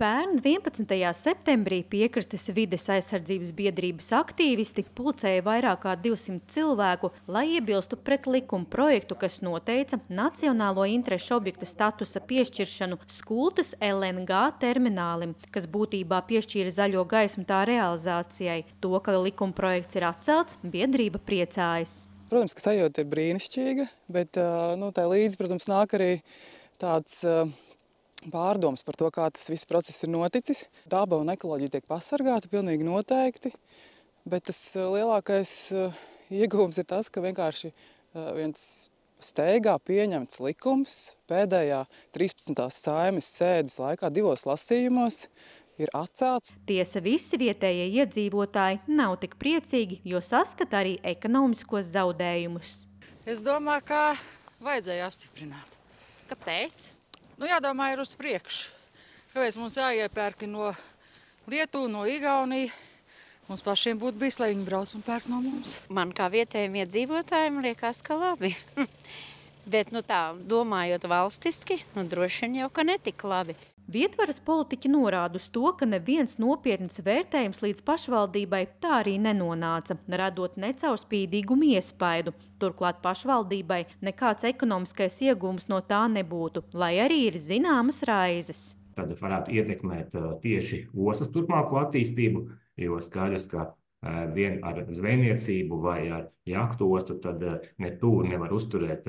Pērn 11. septembrī Piekrastes vides aizsardzības biedrības aktīvisti pulcēja vairāk kā 200 cilvēku, lai iebilstu pret likuma projektu, kas noteica nacionālo interešu objekta statusa piešķiršanu Skultas LNG terminālim, kas būtībā piešķīra zaļo gaismu tā realizācijai. To, ka likuma projekts ir atcelts, biedrība priecājas. Protams, ka sajūta ir brīnišķīga, bet tā līdzi, protams, nāk arī tāds pārdoms par to, kā tas viss process ir noticis. Daba un ekoloģija tiek pasargāta pilnīgi noteikti, bet tas lielākais ieguvums ir tas, ka vienkārši viens steigā pieņemts likums pēdējā 13. Saeimes sēdes laikā 2 lasījumos ir atcelts. Tiesa, visi vietējie iedzīvotāji nav tik priecīgi, jo saskata arī ekonomiskos zaudējumus. Es domāju, ka vajadzēja apstiprināt. Kāpēc? Jādomā ir uz priekšu. Kāpēc mums jāiepērk no Lietuvas, no Igaunijas? Mums pašiem būtu bijis, lai viņi brauc un pērk no mums. Man kā vietējiem iedzīvotājiem liekas, ka labi. Bet tā, domājot valstiski, droši vien jau, ka netika labi. Vietvaras politiķi norāda uz to, ka neviens nopietns vērtējums līdz pašvaldībai tā arī nenonāca, radot necaurspīdīgumu iespaidu. Turklāt pašvaldībai nekāds ekonomiskais iegūms no tā nebūtu, lai arī ir zināmas raizes. Tad varētu ietekmēt tieši ostas turpmāko attīstību, jo skaidrs, ka vien ar zvejniecību vai ar jahtu ostu tad ne tur nevar uzturēt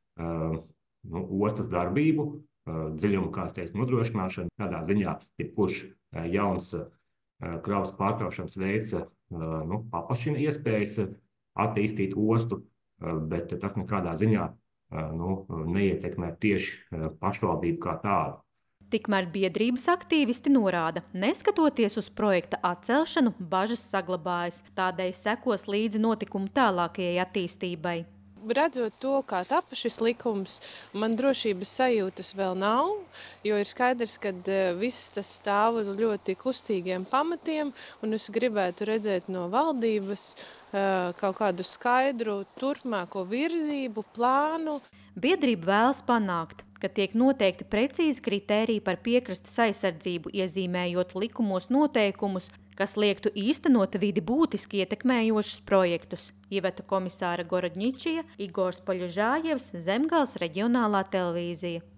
ostas darbību, dziļuma kāsties nodrošināšana. Tādā ziņā jebkurš jauns kravas pārkraušanas veids paplašina iespējas attīstīt ostu, bet tas nekādā ziņā neietekmē tieši pašvaldību kā tādu. Tikmēr biedrības aktīvisti norāda, neskatoties uz projekta atcelšanu, bažas saglabājas, tādēļ sekos līdzi notikumu tālākajai attīstībai. Redzot to, kā tapa šis likums, man drošības sajūtas vēl nav, jo ir skaidrs, ka viss tas stāv uz ļoti kustīgiem pamatiem, un es gribētu redzēt no valdības kaut kādu skaidru turpmāko virzību, plānu. Biedrība vēlas panākt, ka tiek noteikti precīzi kritēriji par piekrastes aizsardzību, iezīmējot likumos noteikumus, kas liektu īstenot vidi būtiski ietekmējošus projektus. Iveta komisāra Gorodņičija, Igors Poļažājevs, Zemgales reģionālā televīzija.